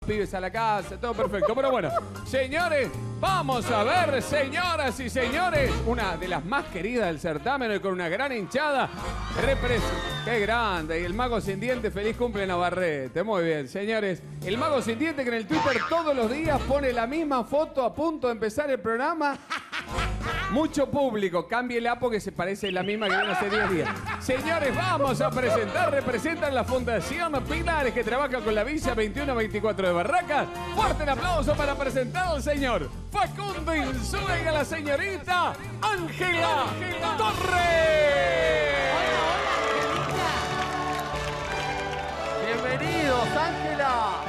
pibes a la casa, todo perfecto. Pero bueno, señores, vamos a ver, señoras y señores, una de las más queridas del certamen y con una gran hinchada. ¡Qué grande! Y el mago sin dientes, feliz cumple Navarrete. Muy bien, señores. El mago sin dientes que en el Twitter todos los días pone la misma foto a punto de empezar el programa. Mucho público, cámbiela porque se parece la misma que vino hace 10 días. Señores, vamos a presentar, representan la Fundación Pilares que trabaja con la Villa 21-24 de Barracas. Fuerte el aplauso para presentar al señor Facundo Insúa, la señorita Ángela Torres. Bienvenidos, Ángela.